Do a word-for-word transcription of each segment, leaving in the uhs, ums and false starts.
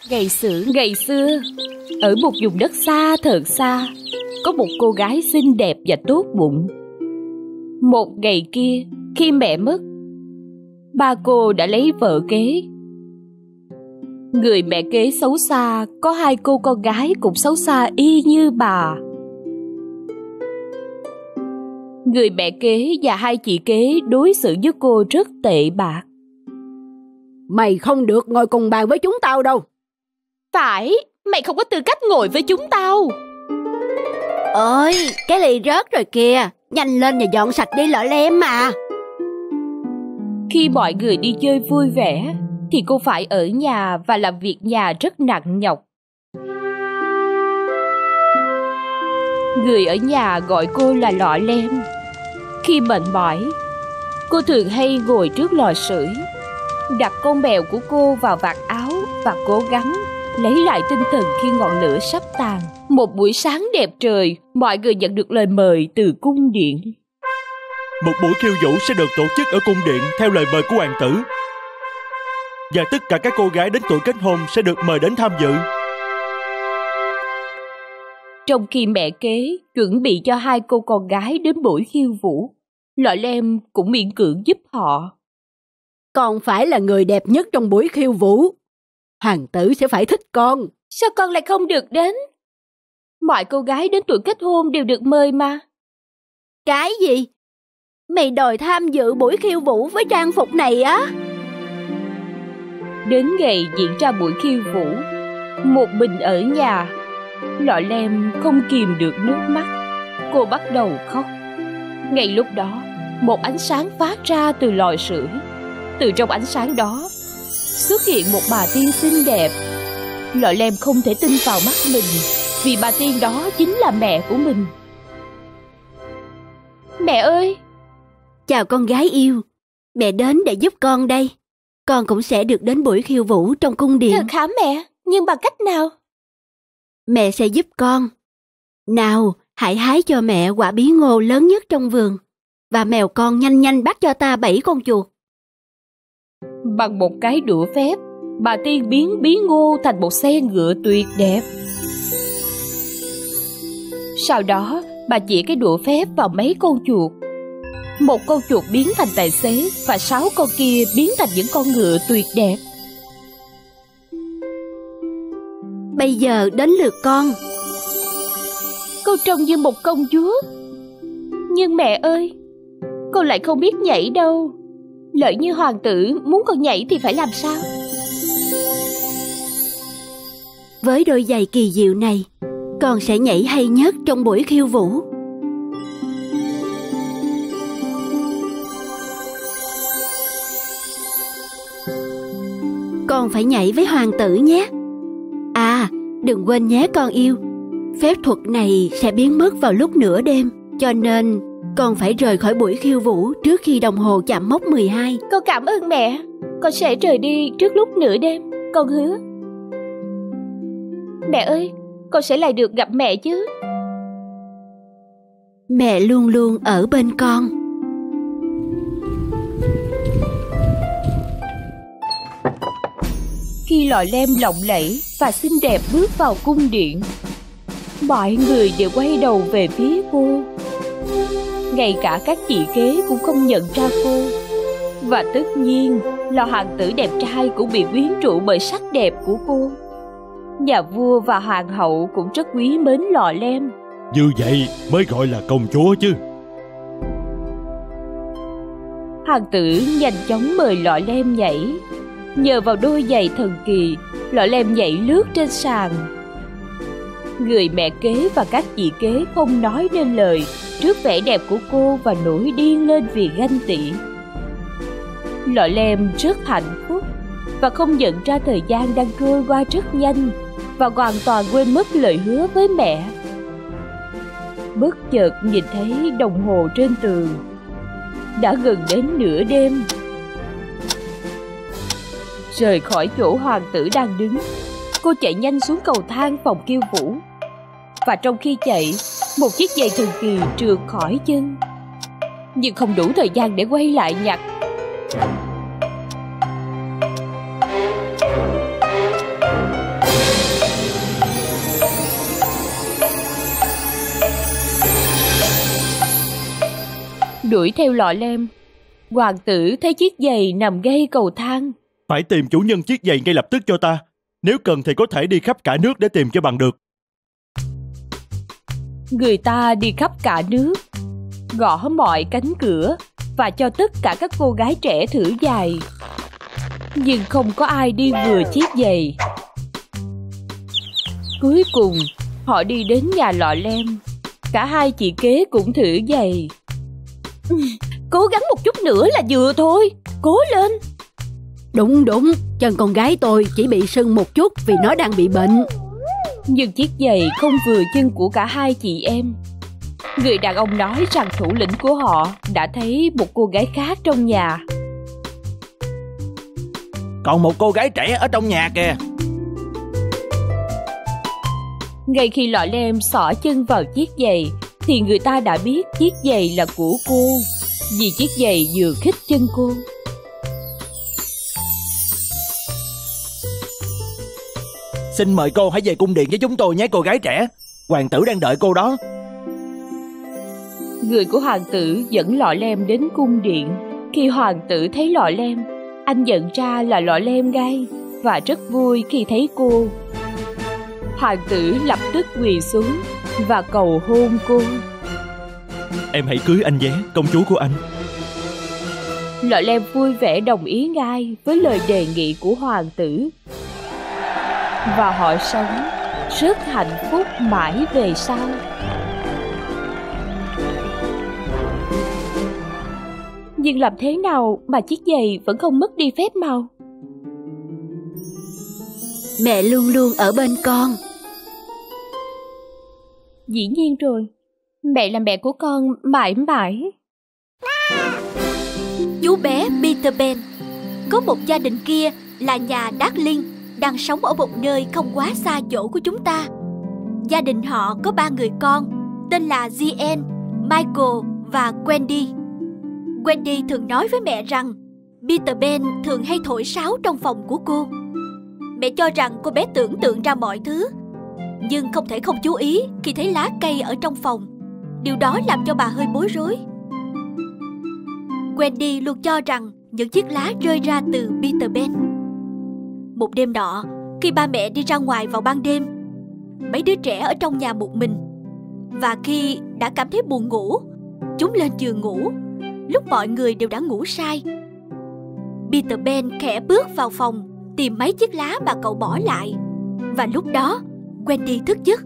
Ngày xưa, ngày xưa, ở một vùng đất xa thật xa, có một cô gái xinh đẹp và tốt bụng. Một ngày kia, khi mẹ mất, ba cô đã lấy vợ kế. Người mẹ kế xấu xa, có hai cô con gái cũng xấu xa y như bà. Người mẹ kế và hai chị kế đối xử với cô rất tệ bạc. Mày không được ngồi cùng bàn với chúng tao đâu. Phải, mày không có tư cách ngồi với chúng tao. Ôi, cái ly rớt rồi kìa. Nhanh lên và dọn sạch đi Lọ Lem mà. Khi mọi người đi chơi vui vẻ, thì cô phải ở nhà và làm việc nhà rất nặng nhọc. Người ở nhà gọi cô là Lọ Lem. Khi mệt mỏi, cô thường hay ngồi trước lò sưởi, đặt con mèo của cô vào vạt áo và cố gắng lấy lại tinh thần khi ngọn lửa sắp tàn. Một buổi sáng đẹp trời, mọi người nhận được lời mời từ cung điện. Một buổi khiêu vũ sẽ được tổ chức ở cung điện theo lời mời của hoàng tử, và tất cả các cô gái đến tuổi kết hôn sẽ được mời đến tham dự. Trong khi mẹ kế chuẩn bị cho hai cô con gái đến buổi khiêu vũ, Lọ Lem cũng miễn cưỡng giúp họ. Con phải là người đẹp nhất trong buổi khiêu vũ. Hoàng tử sẽ phải thích con. Sao con lại không được đến? Mọi cô gái đến tuổi kết hôn đều được mời mà. Cái gì? Mày đòi tham dự buổi khiêu vũ với trang phục này á? Đến ngày diễn ra buổi khiêu vũ, một mình ở nhà, Lọ Lem không kìm được nước mắt. Cô bắt đầu khóc. Ngay lúc đó, một ánh sáng phát ra từ lò sưởi. Từ trong ánh sáng đó, xuất hiện một bà tiên xinh đẹp. Lọ Lem không thể tin vào mắt mình, vì bà tiên đó chính là mẹ của mình. Mẹ ơi! Chào con gái yêu. Mẹ đến để giúp con đây. Con cũng sẽ được đến buổi khiêu vũ trong cung điện. Thật hả mẹ? Nhưng bằng cách nào? Mẹ sẽ giúp con. Nào, hãy hái cho mẹ quả bí ngô lớn nhất trong vườn. Và mèo con nhanh nhanh bắt cho ta bảy con chuột. Bằng một cái đũa phép, bà tiên biến bí ngô thành một xe ngựa tuyệt đẹp. Sau đó, bà chỉ cái đũa phép vào mấy con chuột. Một con chuột biến thành tài xế và sáu con kia biến thành những con ngựa tuyệt đẹp. Bây giờ đến lượt con. Cô trông như một công chúa. Nhưng mẹ ơi, con lại không biết nhảy đâu. Lỡ như hoàng tử muốn con nhảy thì phải làm sao? Với đôi giày kỳ diệu này, con sẽ nhảy hay nhất trong buổi khiêu vũ. Con phải nhảy với hoàng tử nhé. À, đừng quên nhé con yêu. Phép thuật này sẽ biến mất vào lúc nửa đêm, cho nên con phải rời khỏi buổi khiêu vũ trước khi đồng hồ chạm mốc mười hai. Con cảm ơn mẹ. Con sẽ rời đi trước lúc nửa đêm. Con hứa. Mẹ ơi, con sẽ lại được gặp mẹ chứ? Mẹ luôn luôn ở bên con. Khi Lọ Lem lộng lẫy và xinh đẹp bước vào cung điện, mọi người đều quay đầu về phía cô. Ngay cả các chị kế cũng không nhận ra cô. Và tất nhiên là hoàng tử đẹp trai cũng bị quyến rũ bởi sắc đẹp của cô. Nhà vua và hoàng hậu cũng rất quý mến Lọ Lem. Như vậy mới gọi là công chúa chứ. Hoàng tử nhanh chóng mời Lọ Lem nhảy. Nhờ vào đôi giày thần kỳ, Lọ Lem nhảy lướt trên sàn. Người mẹ kế và các chị kế không nói nên lời trước vẻ đẹp của cô và nổi điên lên vì ganh tị. Lọ Lem rất hạnh phúc và không nhận ra thời gian đang trôi qua rất nhanh, và hoàn toàn quên mất lời hứa với mẹ. Bất chợt nhìn thấy đồng hồ trên tường. Đã gần đến nửa đêm. Rời khỏi chỗ hoàng tử đang đứng, cô chạy nhanh xuống cầu thang phòng khiêu vũ. Và trong khi chạy, một chiếc giày thần kỳ trượt khỏi chân, nhưng không đủ thời gian để quay lại nhặt. Đuổi theo lọ lem, hoàng tử thấy chiếc giày nằm ngay cầu thang. Phải tìm chủ nhân chiếc giày ngay lập tức cho ta. Nếu cần thì có thể đi khắp cả nước để tìm cho bằng được. Người ta đi khắp cả nước, gõ mọi cánh cửa và cho tất cả các cô gái trẻ thử giày. Nhưng không có ai đi vừa chiếc giày. Cuối cùng, họ đi đến nhà lọ lem. Cả hai chị kế cũng thử giày. Cố gắng một chút nữa là vừa thôi, cố lên. Đúng đúng, chân con gái tôi chỉ bị sưng một chút vì nó đang bị bệnh. Nhưng chiếc giày không vừa chân của cả hai chị em. Người đàn ông nói rằng thủ lĩnh của họ đã thấy một cô gái khác trong nhà. Còn một cô gái trẻ ở trong nhà kìa. Ngay khi lọ lem xỏ chân vào chiếc giày thì người ta đã biết chiếc giày là của cô, vì chiếc giày vừa khít chân cô. Xin mời cô hãy về cung điện với chúng tôi nhé cô gái trẻ. Hoàng tử đang đợi cô đó. Người của hoàng tử dẫn lọ lem đến cung điện. Khi hoàng tử thấy lọ lem, anh nhận ra là lọ lem ngay và rất vui khi thấy cô. Hoàng tử lập tức quỳ xuống và cầu hôn cô. Em hãy cưới anh nhé, công chúa của anh. Lọ lem vui vẻ đồng ý ngay với lời đề nghị của hoàng tử. Và họ sống rất hạnh phúc mãi về sau. Nhưng làm thế nào mà chiếc giày vẫn không mất đi phép màu? Mẹ luôn luôn ở bên con. Dĩ nhiên rồi, mẹ là mẹ của con mãi mãi. Chú bé Peter Pan. Có một gia đình kia là nhà Darling, đang sống ở một nơi không quá xa chỗ của chúng ta. Gia đình họ có ba người con, tên là Jean, Michael và Wendy. Wendy thường nói với mẹ rằng Peter Pan thường hay thổi sáo trong phòng của cô. Mẹ cho rằng cô bé tưởng tượng ra mọi thứ, nhưng không thể không chú ý khi thấy lá cây ở trong phòng. Điều đó làm cho bà hơi bối rối. Wendy luôn cho rằng những chiếc lá rơi ra từ Peter Pan. Một đêm nọ, khi ba mẹ đi ra ngoài vào ban đêm, mấy đứa trẻ ở trong nhà một mình. Và khi đã cảm thấy buồn ngủ, chúng lên giường ngủ, lúc mọi người đều đã ngủ say. Peter Pan khẽ bước vào phòng, tìm mấy chiếc lá mà cậu bỏ lại. Và lúc đó, Wendy thức giấc.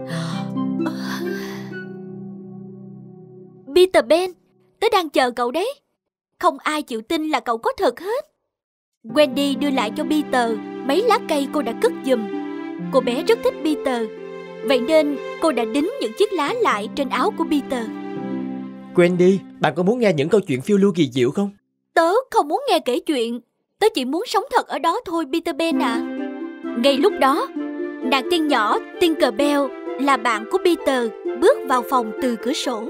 Peter Pan, tớ đang chờ cậu đấy. Không ai chịu tin là cậu có thật hết. Wendy đưa lại cho Peter mấy lá cây cô đã cất giùm. Cô bé rất thích Peter, vậy nên cô đã đính những chiếc lá lại trên áo của Peter. Wendy, bạn có muốn nghe những câu chuyện phiêu lưu kỳ diệu không? Tớ không muốn nghe kể chuyện. Tớ chỉ muốn sống thật ở đó thôi Peter Pan à. Ngay lúc đó, nàng tiên nhỏ Tinkerbell là bạn của Peter bước vào phòng từ cửa sổ.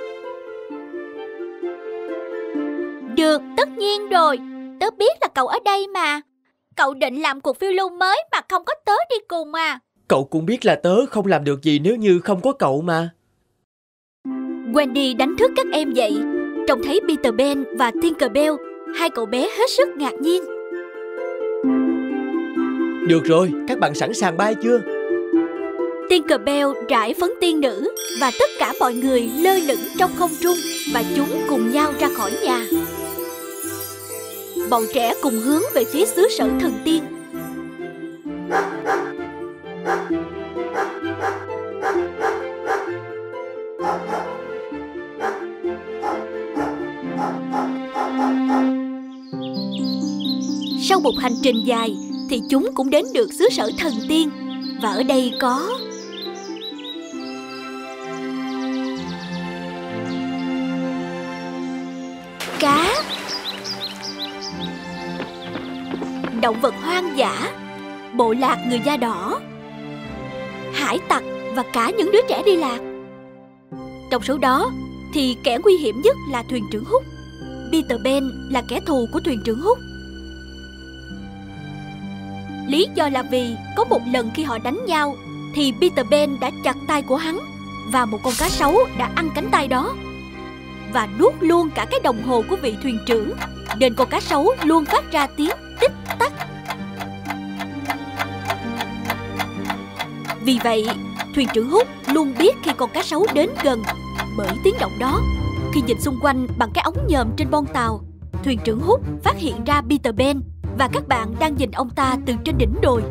Được, tất nhiên rồi. Tớ biết là cậu ở đây mà. Cậu định làm cuộc phiêu lưu mới mà không có tớ đi cùng à? Cậu cũng biết là tớ không làm được gì nếu như không có cậu mà. Wendy đánh thức các em dậy, trông thấy Peter Pan và Tinkerbell. Hai cậu bé hết sức ngạc nhiên. Được rồi, các bạn sẵn sàng bay chưa? Tinkerbell rải phấn tiên nữ và tất cả mọi người lơ lửng trong không trung, và chúng cùng nhau ra khỏi nhà. Bọn trẻ cùng hướng về phía xứ sở thần tiên. Sau một hành trình dài thì chúng cũng đến được xứ sở thần tiên. Và ở đây có cá, động vật hoang dã, bộ lạc người da đỏ, hải tặc và cả những đứa trẻ đi lạc. Trong số đó thì kẻ nguy hiểm nhất là thuyền trưởng Hook. Peter Pan là kẻ thù của thuyền trưởng Hook. Lý do là vì có một lần khi họ đánh nhau thì Peter Pan đã chặt tay của hắn, và một con cá sấu đã ăn cánh tay đó. và nuốt luôn cả cái đồng hồ của vị thuyền trưởng, nên con cá sấu luôn phát ra tiếng tích tắc. Vì vậy, thuyền trưởng Hút luôn biết khi con cá sấu đến gần bởi tiếng động đó. Khi nhìn xung quanh bằng cái ống nhòm trên bon tàu, thuyền trưởng Hút phát hiện ra Peter Ben và các bạn đang nhìn ông ta từ trên đỉnh đồi.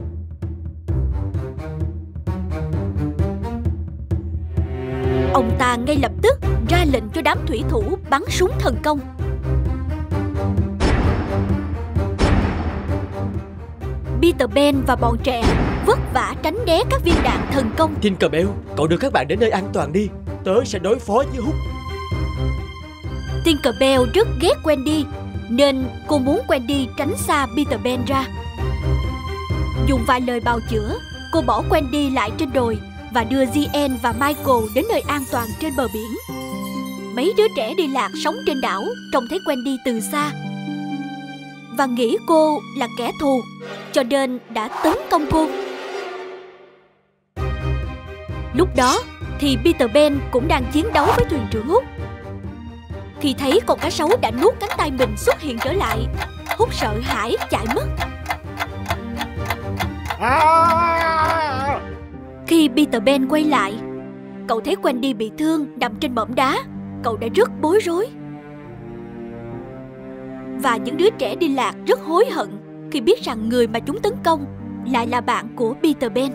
Ông ta ngay lập tức ra lệnh cho đám thủy thủ bắn súng thần công. Peter Ben và bọn trẻ vất vả tránh né các viên đạn thần công. Tinkerbell, cậu đưa các bạn đến nơi an toàn đi. Tớ sẽ đối phó với Hút. Tinkerbell rất ghét Wendy, nên cô muốn Wendy tránh xa Peter Ben ra. Dùng vài lời bào chữa, cô bỏ Wendy lại trên đồi và đưa Jean và Michael đến nơi an toàn trên bờ biển. Mấy đứa trẻ đi lạc sống trên đảo trông thấy Wendy từ xa và nghĩ cô là kẻ thù, cho nên đã tấn công cô. Lúc đó thì Peter Ben cũng đang chiến đấu với thuyền trưởng Hút. Khi thấy con cá sấu đã nuốt cánh tay mình xuất hiện trở lại, Hút sợ hãi chạy mất. Khi Peter Ben quay lại, cậu thấy Wendy bị thương nằm trên mỏm đá. Cậu đã rất bối rối. Và những đứa trẻ đi lạc rất hối hận khi biết rằng người mà chúng tấn công lại là bạn của Peter Ben.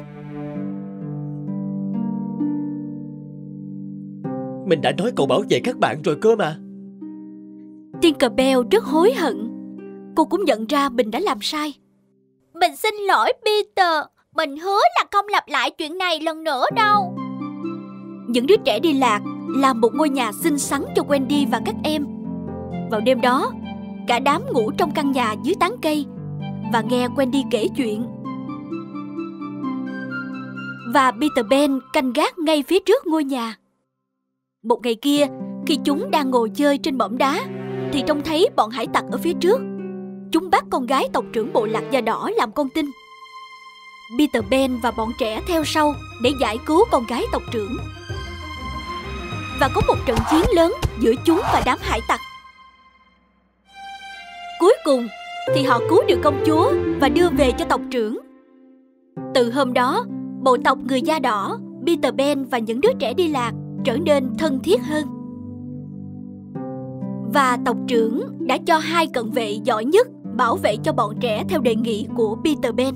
Mình đã nói cậu bảo vệ các bạn rồi cơ mà. Tinkerbell rất hối hận. Cô cũng nhận ra mình đã làm sai. Mình xin lỗi Peter. Mình hứa là không lặp lại chuyện này lần nữa đâu. Những đứa trẻ đi lạc làm một ngôi nhà xinh xắn cho Wendy và các em. Vào đêm đó, cả đám ngủ trong căn nhà dưới tán cây và nghe Wendy kể chuyện. Và Peter Ben canh gác ngay phía trước ngôi nhà. Một ngày kia, khi chúng đang ngồi chơi trên mỏm đá, thì trông thấy bọn hải tặc ở phía trước. Chúng bắt con gái tộc trưởng bộ lạc da đỏ làm con tin. Peter Ben và bọn trẻ theo sau để giải cứu con gái tộc trưởng. Và có một trận chiến lớn giữa chúng và đám hải tặc. Cuối cùng thì họ cứu được công chúa và đưa về cho tộc trưởng. Từ hôm đó, bộ tộc người da đỏ, Peter Ben và những đứa trẻ đi lạc trở nên thân thiết hơn. Và tộc trưởng đã cho hai cận vệ giỏi nhất bảo vệ cho bọn trẻ theo đề nghị của Peter Ben.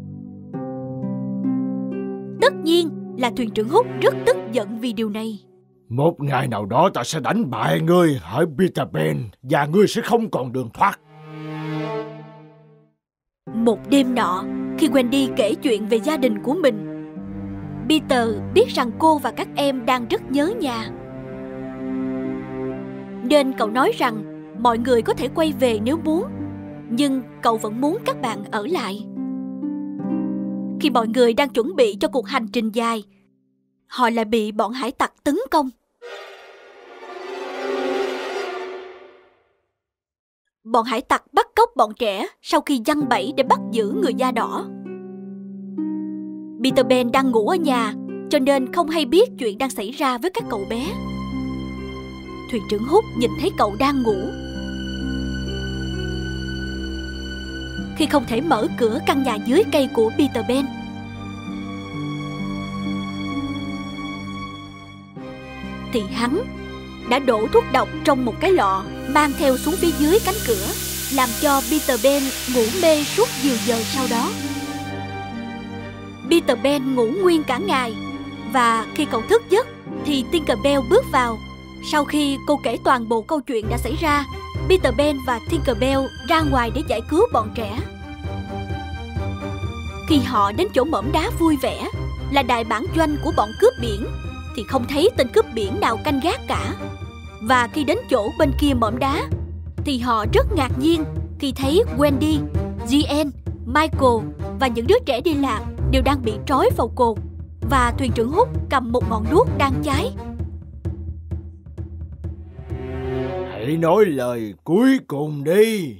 Tất nhiên là thuyền trưởng Hút rất tức giận vì điều này. Một ngày nào đó ta sẽ đánh bại ngươi, hỡi Peter Ben, và ngươi sẽ không còn đường thoát. Một đêm nọ, khi Wendy kể chuyện về gia đình của mình, Peter biết rằng cô và các em đang rất nhớ nhà. Nên cậu nói rằng mọi người có thể quay về nếu muốn, nhưng cậu vẫn muốn các bạn ở lại. Khi mọi người đang chuẩn bị cho cuộc hành trình dài, họ lại bị bọn hải tặc tấn công. Bọn hải tặc bắt cóc bọn trẻ sau khi giăng bẫy để bắt giữ người da đỏ. Peter Ben đang ngủ ở nhà, cho nên không hay biết chuyện đang xảy ra với các cậu bé. Thuyền trưởng Hút nhìn thấy cậu đang ngủ. Khi không thể mở cửa căn nhà dưới cây của Peter Ben, thì hắn đã đổ thuốc độc trong một cái lọ mang theo xuống phía dưới cánh cửa, làm cho Peter Ben ngủ mê suốt nhiều giờ sau đó. Peter Ben ngủ nguyên cả ngày, và khi cậu thức giấc thì Tinkerbell bước vào. Sau khi cô kể toàn bộ câu chuyện đã xảy ra, Peter Ben và Tinkerbell ra ngoài để giải cứu bọn trẻ. Khi họ đến chỗ mỏm đá vui vẻ là đại bản doanh của bọn cướp biển, thì không thấy tên cướp biển nào canh gác cả. Và khi đến chỗ bên kia mỏm đá, thì họ rất ngạc nhiên khi thấy Wendy, Jean, Michael và những đứa trẻ đi lạc đều đang bị trói vào cột, và thuyền trưởng Hút cầm một ngọn đuốc đang cháy. Hãy nói lời cuối cùng đi.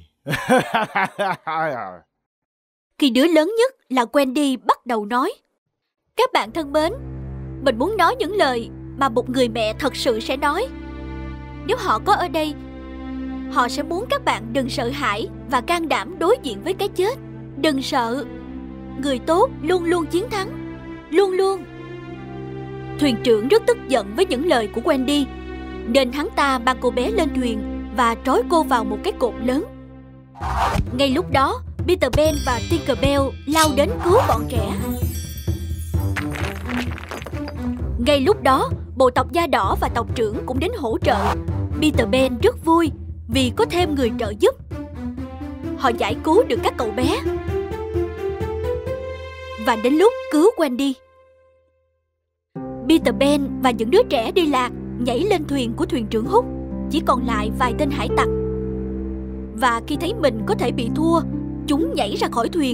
Khi đứa lớn nhất là Wendy bắt đầu nói: Các bạn thân mến, mình muốn nói những lời mà một người mẹ thật sự sẽ nói. Nếu họ có ở đây, họ sẽ muốn các bạn đừng sợ hãi và can đảm đối diện với cái chết. Đừng sợ. Người tốt luôn luôn chiến thắng. Luôn luôn. Thuyền trưởng rất tức giận với những lời của Wendy, nên hắn ta mang cô bé lên thuyền và trói cô vào một cái cột lớn. Ngay lúc đó, Peter Pan và Tinkerbell lao đến cứu bọn trẻ. Ngay lúc đó, bộ tộc da đỏ và tộc trưởng cũng đến hỗ trợ. Peter Pan rất vui vì có thêm người trợ giúp. Họ giải cứu được các cậu bé. Và đến lúc cứu Wendy, Peter Pan và những đứa trẻ đi lạc nhảy lên thuyền của thuyền trưởng Hook. Chỉ còn lại vài tên hải tặc. Và khi thấy mình có thể bị thua, chúng nhảy ra khỏi thuyền.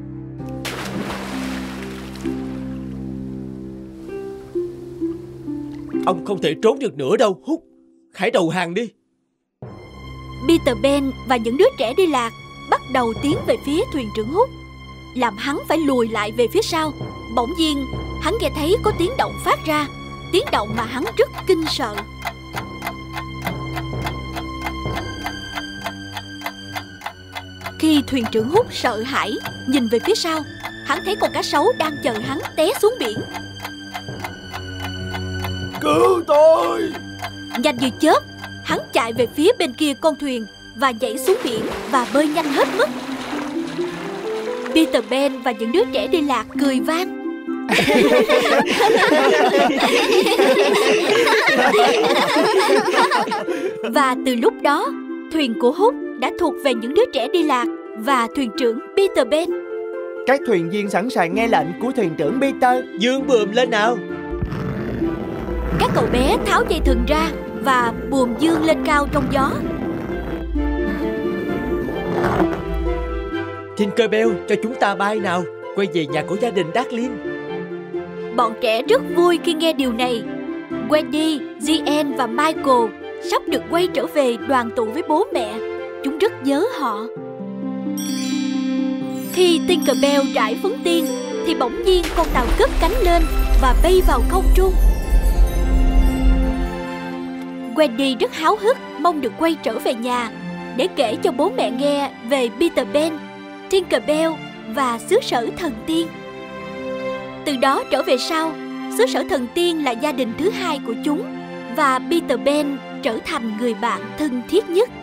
Ông không thể trốn được nữa đâu, Hook. Hãy đầu hàng đi. Peter Pan và những đứa trẻ đi lạc bắt đầu tiến về phía thuyền trưởng Hook, làm hắn phải lùi lại về phía sau. Bỗng nhiên, hắn nghe thấy có tiếng động phát ra, tiếng động mà hắn rất kinh sợ. Khi thuyền trưởng Hook sợ hãi nhìn về phía sau, hắn thấy con cá sấu đang chờ hắn té xuống biển. Cứu tôi! Nhanh như chớp, hắn chạy về phía bên kia con thuyền và nhảy xuống biển và bơi nhanh hết mức. Peter Pan và những đứa trẻ đi lạc cười vang. Và từ lúc đó, thuyền của Hook đã thuộc về những đứa trẻ đi lạc và thuyền trưởng Peter Pan. Các thuyền viên sẵn sàng nghe lệnh của thuyền trưởng Peter. Dương buồm lên nào. Các cậu bé tháo dây thừng ra và buồm dương lên cao trong gió. Tinkerbell, cho chúng ta bay nào, quay về nhà của gia đình Darling. Bọn trẻ rất vui khi nghe điều này. Wendy, Jean và Michael sắp được quay trở về đoàn tụ với bố mẹ. Chúng rất nhớ họ. Khi Tinkerbell rải phấn tiên thì bỗng nhiên con tàu cất cánh lên và bay vào không trung. Wendy rất háo hức mong được quay trở về nhà để kể cho bố mẹ nghe về Peter Pan, Tinkerbell và xứ sở thần tiên. Từ đó trở về sau, xứ sở thần tiên là gia đình thứ hai của chúng và Peter Pan trở thành người bạn thân thiết nhất.